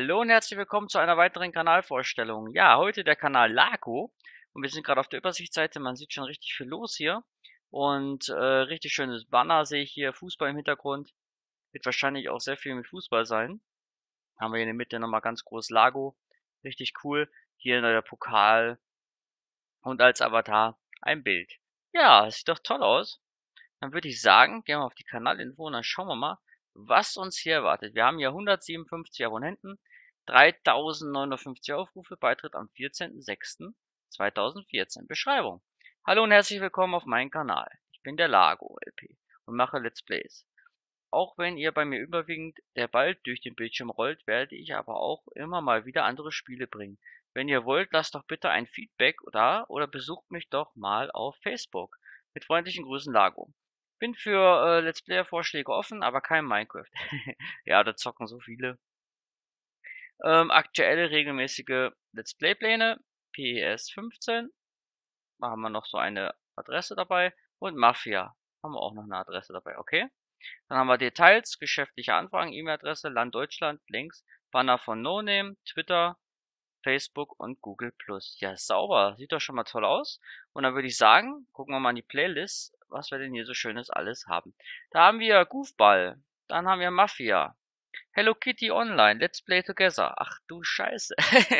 Hallo und herzlich willkommen zu einer weiteren Kanalvorstellung. Ja, heute der Kanal Lago und wir sind gerade auf der Übersichtsseite. Man sieht schon richtig viel los hier und richtig schönes Banner sehe ich hier, Fußball im Hintergrund. Wird wahrscheinlich auch sehr viel mit Fußball sein. Haben wir hier in der Mitte nochmal ganz groß Lago, richtig cool. Hier der Pokal und als Avatar ein Bild. Ja, es sieht doch toll aus. Dann würde ich sagen, gehen wir auf die Kanalinfo und dann schauen wir mal, was uns hier erwartet. Wir haben hier 157 Abonnenten, 3059 Aufrufe, Beitritt am 14.06.2014. Beschreibung. Hallo und herzlich willkommen auf meinem Kanal. Ich bin der Lago LP und mache Let's Plays. Auch wenn ihr bei mir überwiegend der Ball durch den Bildschirm rollt, werde ich aber auch immer mal wieder andere Spiele bringen. Wenn ihr wollt, lasst doch bitte ein Feedback da oder besucht mich doch mal auf Facebook. Mit freundlichen Grüßen, Lago. Bin für Let's Player Vorschläge offen, aber kein Minecraft. Ja, da zocken so viele. Aktuelle regelmäßige Let's Play Pläne, PES 15. Da haben wir noch so eine Adresse dabei. Und Mafia haben wir auch noch eine Adresse dabei, okay? Dann haben wir Details, geschäftliche Anfragen, E-Mail-Adresse, Land Deutschland, Links, Banner von NoName, Twitter, Facebook und Google+. Ja, sauber. Sieht doch schon mal toll aus. Und dann würde ich sagen, gucken wir mal in die Playlist, was wir denn hier so Schönes alles haben. Da haben wir Goofball. Dann haben wir Mafia. Hello Kitty Online. Let's Play Together. Ach du Scheiße.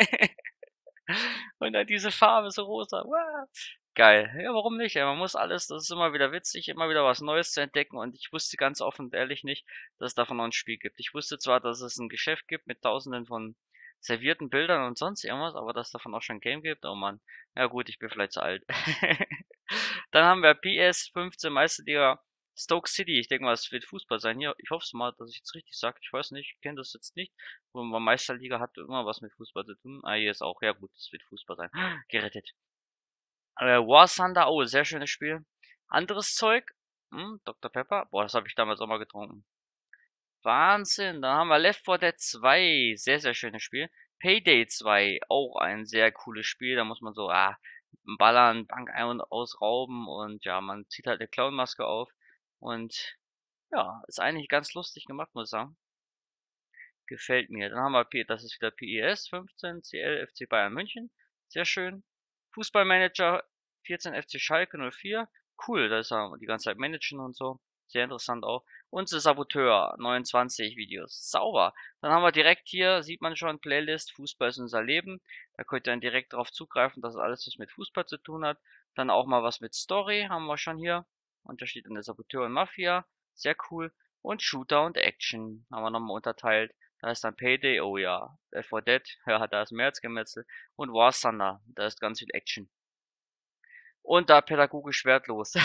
Und dann diese Farbe so rosa. Wow. Geil. Ja, warum nicht? Ja, man muss alles, das ist immer wieder witzig, immer wieder was Neues zu entdecken. Und ich wusste ganz offen und ehrlich nicht, dass es davon noch ein Spiel gibt. Ich wusste zwar, dass es ein Geschäft gibt mit tausenden von servierten Bildern und sonst irgendwas, aber dass es davon auch schon ein Game gibt, oh Mann. Ja gut, ich bin vielleicht zu alt. Dann haben wir PS 15 Meisterliga Stoke City. Ich denke mal, es wird Fußball sein. Hier, ich hoffe es mal, dass ich jetzt richtig sage. Ich weiß nicht, ich kenne das jetzt nicht. Und Meisterliga hat immer was mit Fußball zu tun. Ah, hier ist auch, ja gut, es wird Fußball sein. Gerettet. War Thunder, oh, sehr schönes Spiel. Anderes Zeug, Dr. Pepper, boah, das habe ich damals auch mal getrunken. Wahnsinn, dann haben wir Left 4 Dead 2, sehr, sehr schönes Spiel. Payday 2, auch ein sehr cooles Spiel, da muss man so, ballern, Bank ein- und ausrauben und ja, man zieht halt eine Clownmaske auf und ja, ist eigentlich ganz lustig gemacht, muss ich sagen. Gefällt mir. Dann haben wir, das ist wieder PES 15, CL, FC Bayern München. Sehr schön. Fußballmanager 14, FC Schalke 04. Cool, da ist er die ganze Zeit managen und so. Sehr interessant auch. Und The Saboteur, 29 Videos. Sauber. Dann haben wir direkt hier, sieht man schon, Playlist, Fußball ist unser Leben. Da könnt ihr dann direkt drauf zugreifen, dass alles was mit Fußball zu tun hat. Dann auch mal was mit Story, haben wir schon hier. Und da steht dann der Saboteur und Mafia. Sehr cool. Und Shooter und Action haben wir nochmal unterteilt. Da ist dann Payday, oh ja. Left 4 Dead, ja, da ist mehr als Gemetzel. Und War Thunder, da ist ganz viel Action. Und da pädagogisch wertlos.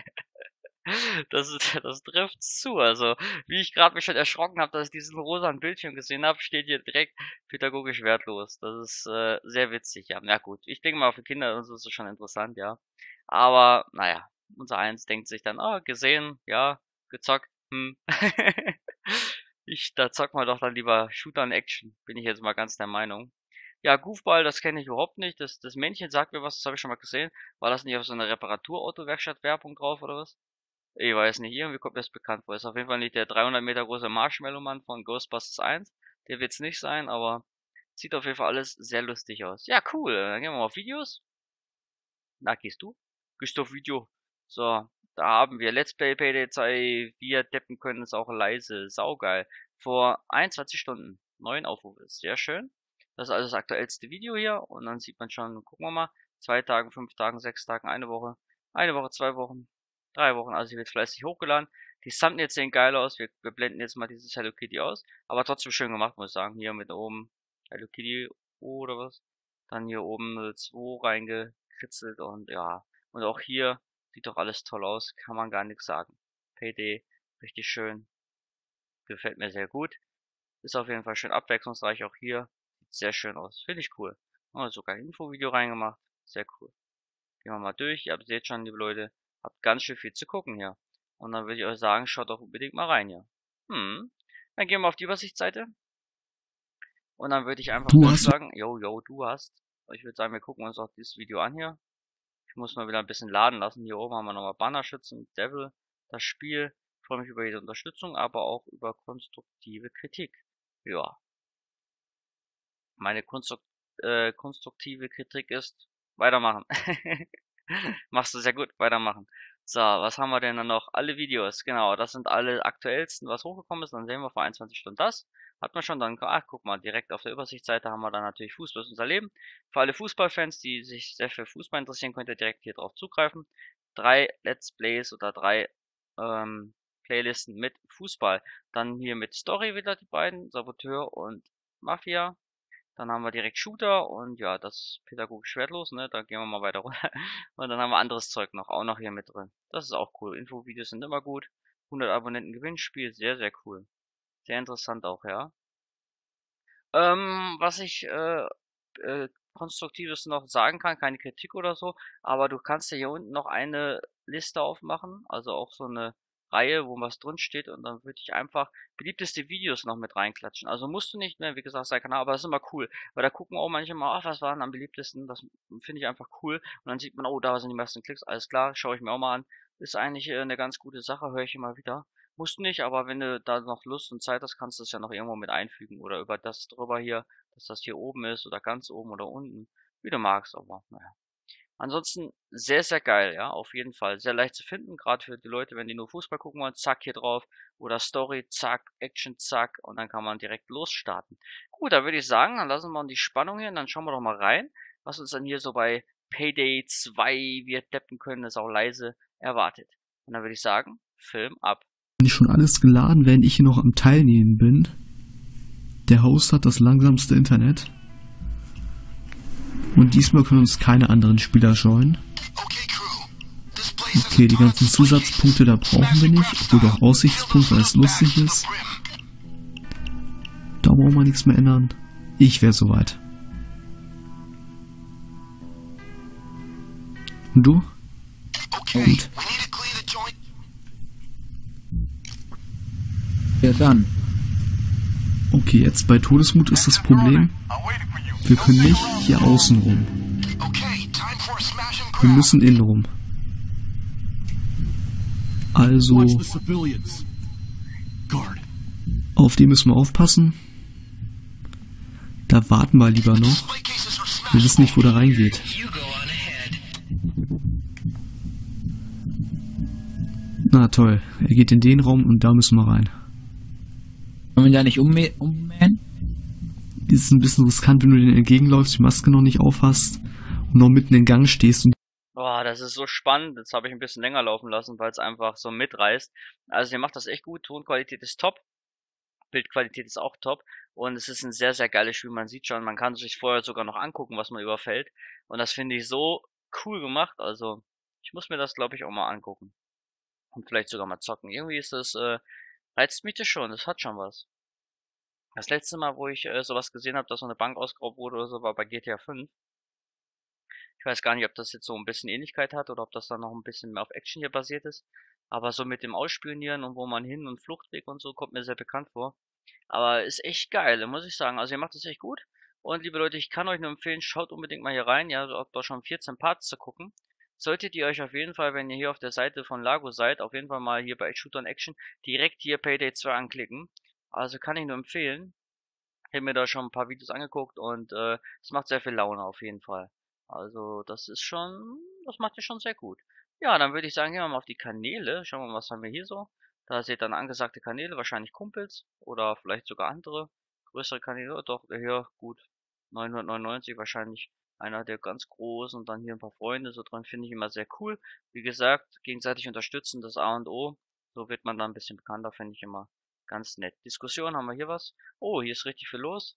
Das trifft zu. Also, wie ich gerade mich schon erschrocken habe, dass ich diesen rosanen Bildschirm gesehen habe, steht hier direkt pädagogisch wertlos. Das ist sehr witzig, ja. Ja gut, ich denke mal, für Kinder und so ist es schon interessant, ja. Aber, naja, unser Eins denkt sich dann, gesehen, ja, gezockt, da zocken wir doch dann lieber Shooter und Action, bin ich jetzt mal ganz der Meinung. Ja, Goofball, das kenne ich überhaupt nicht. Das Männchen sagt mir was, das habe ich schon mal gesehen. War das nicht auf so einer Reparaturauto-Werkstatt-Werbung drauf oder was? Ich weiß nicht, irgendwie kommt mir das bekannt vor. Ist auf jeden Fall nicht der 300 Meter große Marshmallow-Mann von Ghostbusters 1. Der wird's nicht sein, aber sieht auf jeden Fall alles sehr lustig aus. Ja, cool. Dann gehen wir mal auf Videos. Na, gehst du? Gehst du auf Video? So, da haben wir Let's Play Payday 2. Wir deppen können es auch leise. Saugeil. Vor 21 Stunden. 9 Aufrufe. Sehr schön. Das ist also das aktuellste Video hier. Und dann sieht man schon, gucken wir mal. 2 Tagen, 5 Tagen, 6 Tagen, eine Woche. Eine Woche, 2 Wochen, 3 Wochen. Also hier wird fleißig hochgeladen. Die Thumbnails sehen geil aus. Wir blenden jetzt mal dieses Hello Kitty aus. Aber trotzdem schön gemacht, muss ich sagen. Hier mit oben Hello Kitty oder was. Dann hier oben 2 reingekritzelt und ja. Und auch hier sieht doch alles toll aus. Kann man gar nichts sagen. Payday, richtig schön. Gefällt mir sehr gut. Ist auf jeden Fall schön abwechslungsreich. Auch hier sieht sehr schön aus. Finde ich cool. Und sogar ein Infovideo reingemacht. Sehr cool. Gehen wir mal durch. Ihr seht schon, liebe Leute, habt ganz schön viel zu gucken hier. Und dann würde ich euch sagen, schaut doch unbedingt mal rein hier. Dann gehen wir auf die Übersichtsseite. Und dann würde ich einfach Du hast vorschlagen, yo, du hast. Ich würde sagen, wir gucken uns auch dieses Video an hier. Ich muss nur wieder ein bisschen laden lassen. Hier oben haben wir nochmal Bannerschützen, Devil, das Spiel. Ich freue mich über jede Unterstützung, aber auch über konstruktive Kritik. Ja. Meine konstruktive Kritik ist, weitermachen. Machst du sehr gut, weitermachen. So, was haben wir denn dann noch? Alle Videos, genau, das sind alle aktuellsten, was hochgekommen ist. Dann sehen wir vor 21 Stunden das. Hat man schon dann, ach, guck mal, direkt auf der Übersichtsseite haben wir dann natürlich Fußball ist unser Leben. Für alle Fußballfans, die sich sehr für Fußball interessieren, könnt ihr direkt hier drauf zugreifen. 3 Let's Plays oder 3 Playlisten mit Fußball. Dann hier mit Story wieder die beiden, Saboteur und Mafia. Dann haben wir direkt Shooter und ja, das ist pädagogisch wertlos, ne? Da gehen wir mal weiter runter. Und dann haben wir anderes Zeug noch, auch noch hier mit drin. Das ist auch cool. Infovideos sind immer gut. 100 Abonnenten Gewinnspiel, sehr, sehr cool. Sehr interessant auch, ja. Was ich Konstruktives noch sagen kann, keine Kritik oder so, aber du kannst ja hier unten noch eine Liste aufmachen, also auch so eine Reihe, wo was drin steht und dann würde ich einfach beliebteste Videos noch mit reinklatschen. Also musst du nicht, ne, wie gesagt, sein Kanal, aber das ist immer cool, weil da gucken auch manche mal, ach, was waren am beliebtesten, das finde ich einfach cool und dann sieht man, oh, da sind die meisten Klicks, alles klar, schaue ich mir auch mal an. Ist eigentlich eine ganz gute Sache, höre ich immer wieder. Musst nicht, aber wenn du da noch Lust und Zeit hast, kannst du es ja noch irgendwo mit einfügen oder über das drüber hier, dass das hier oben ist oder ganz oben oder unten, wie du magst, aber naja. Ansonsten sehr, sehr geil, ja, auf jeden Fall. Sehr leicht zu finden, gerade für die Leute, wenn die nur Fußball gucken wollen, zack, hier drauf. Oder Story, zack, Action, zack, und dann kann man direkt losstarten. Gut, da würde ich sagen, dann lassen wir die Spannung hier und dann schauen wir doch mal rein, was uns dann hier so bei Payday 2, wir deppen können, ist auch leise, erwartet. Und dann würde ich sagen, Film ab. Nicht schon alles geladen, während ich hier noch am Teilnehmen bin. Der Host hat das langsamste Internet. Und diesmal können uns keine anderen Spieler joinen. Okay, die ganzen Zusatzpunkte, da brauchen wir nicht. Obwohl doch Aussichtspunkt, weil es lustig ist. Da brauchen wir nichts mehr ändern. Ich wäre soweit. Und du? Gut. Ja, dann. Okay, jetzt bei Todesmut ist das Problem, wir können nicht hier außen rum. Wir müssen innen rum. Also, auf die müssen wir aufpassen. Da warten wir lieber noch. Wir wissen nicht, wo der reingeht. Na toll, er geht in den Raum und da müssen wir rein. Wollen wir da nicht ummähen? Das ist ein bisschen riskant, wenn du denen entgegenläufst, die Maske noch nicht aufhast und noch mitten im Gang stehst. Und Boah, das ist so spannend. Jetzt habe ich ein bisschen länger laufen lassen, weil es einfach so mitreißt. Also ihr macht das echt gut. Tonqualität ist top. Bildqualität ist auch top. Und es ist ein sehr, sehr geiles Spiel. Man sieht schon, man kann sich vorher sogar noch angucken, was man überfällt. Und das finde ich so cool gemacht. Also ich muss mir das, glaube ich, auch mal angucken. Und vielleicht sogar mal zocken. Irgendwie ist das, reizt mich das schon. Das hat schon was. Das letzte Mal, wo ich sowas gesehen habe, dass so eine Bank ausgeraubt wurde oder so, war bei GTA 5. Ich weiß gar nicht, ob das jetzt so ein bisschen Ähnlichkeit hat oder ob das dann noch ein bisschen mehr auf Action hier basiert ist. Aber so mit dem Ausspionieren und wo man hin und Fluchtweg und so kommt mir sehr bekannt vor. Aber ist echt geil, muss ich sagen. Also ihr macht das echt gut. Und liebe Leute, ich kann euch nur empfehlen, schaut unbedingt mal hier rein. Ja, habt doch schon 14 Parts zu gucken. Solltet ihr euch auf jeden Fall, wenn ihr hier auf der Seite von Lago seid, auf jeden Fall mal hier bei Shooter on Action direkt hier Payday 2 anklicken. Also kann ich nur empfehlen. Ich habe mir da schon ein paar Videos angeguckt und es macht sehr viel Laune auf jeden Fall. Also das ist schon, das macht ihr schon sehr gut. Ja, dann würde ich sagen, gehen wir mal auf die Kanäle. Schauen wir mal, was haben wir hier so. Da seht ihr dann angesagte Kanäle, wahrscheinlich Kumpels oder vielleicht sogar andere größere Kanäle. Doch, hier gut 999 wahrscheinlich einer der ganz großen und dann hier ein paar Freunde so dran, finde ich immer sehr cool. Wie gesagt, gegenseitig unterstützen, das A und O. So wird man dann ein bisschen bekannter, finde ich immer ganz nett. Diskussion, haben wir hier was? Oh, hier ist richtig viel los.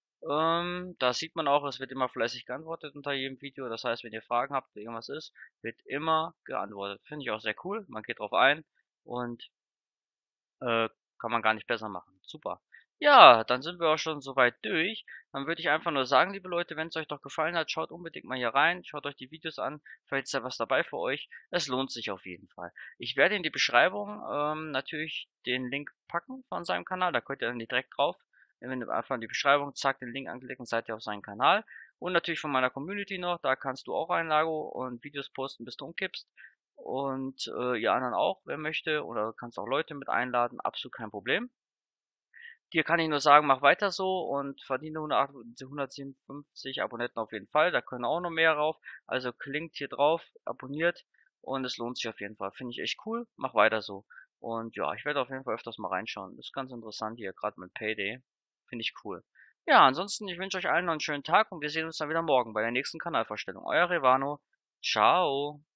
Da sieht man auch, es wird immer fleißig geantwortet unter jedem Video. Das heißt, wenn ihr Fragen habt, irgendwas ist, wird immer geantwortet. Finde ich auch sehr cool. Man geht drauf ein und äh, kann man gar nicht besser machen. Super. Ja, dann sind wir auch schon soweit durch. Dann würde ich einfach nur sagen, liebe Leute, wenn es euch doch gefallen hat, schaut unbedingt mal hier rein, schaut euch die Videos an, vielleicht ist da was dabei für euch. Es lohnt sich auf jeden Fall. Ich werde in die Beschreibung natürlich den Link packen von seinem Kanal, da könnt ihr dann direkt drauf. Wenn ihr einfach in die Beschreibung, zack, den Link anklicken, seid ihr auf seinen Kanal. Und natürlich von meiner Community noch, da kannst du auch Einlago und Videos posten, bis du umkippst. Und die anderen auch, wer möchte. Oder du kannst auch Leute mit einladen, absolut kein Problem. Dir kann ich nur sagen, mach weiter so und verdiene 157 Abonnenten auf jeden Fall. Da können auch noch mehr rauf. Also klingt hier drauf, abonniert und es lohnt sich auf jeden Fall. Finde ich echt cool. Mach weiter so. Und ja, ich werde auf jeden Fall öfters mal reinschauen. Das ist ganz interessant hier, gerade mit Payday. Finde ich cool. Ja, ansonsten, ich wünsche euch allen noch einen schönen Tag und wir sehen uns dann wieder morgen bei der nächsten Kanalvorstellung. Euer Revano. Ciao.